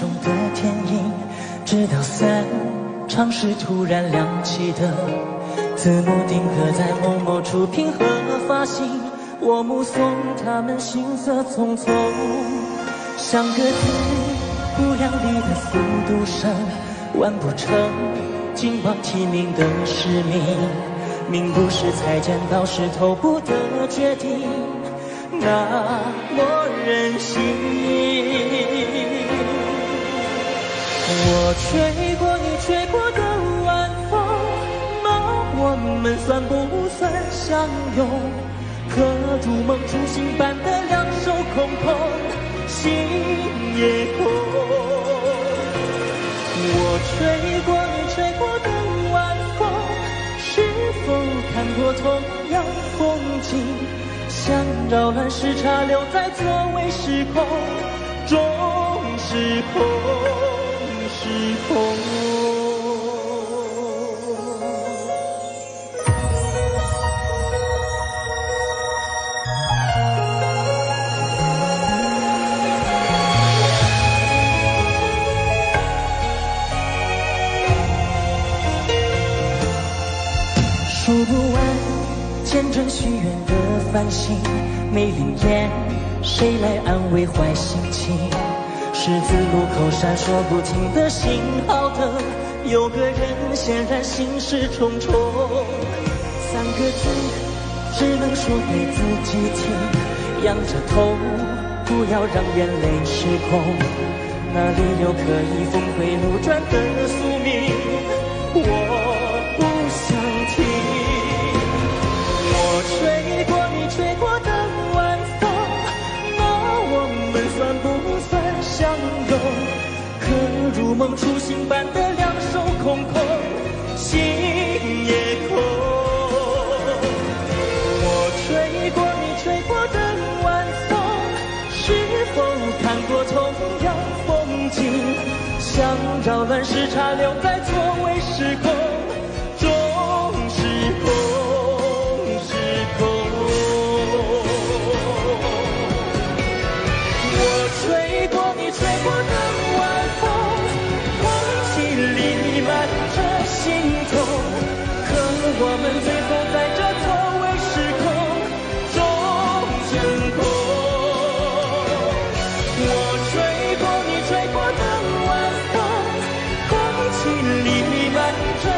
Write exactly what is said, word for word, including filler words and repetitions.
中的天影，直到散场时突然亮起的字幕定格在某某处平和发行，我目送他们行色匆匆，像个自不量力的速度上，完不成金榜题名的使命，命不是裁剪刀石头布的决定，那么任性。我吹过你吹过的晚风，那我们算不算相拥？可如梦初醒般的两手空空，心也空。我吹过你吹过的晚风，是否看过同样风景？像扰乱时差留在座位时空，终是空是空。数不完见证许愿的繁星，没灵验谁来安慰坏心情？十字路口闪烁不停的信号灯，有个人显然心事重重。三个字只能说给自己听，仰着头不要让眼泪失控，哪里有可以峰回路转的宿命，我不想听。我吹过你吹过的晚风，那我们算不算相拥？可如梦初醒般的两手空空，心也空。我吹过你吹过的晚风，是否看过同样风景？像扰乱时差留在座位时空，终是空。吹过你吹过的晚风，空气里满着心痛，可我们最后在这错位时空中成空。我吹过你吹过的晚风，空气里满着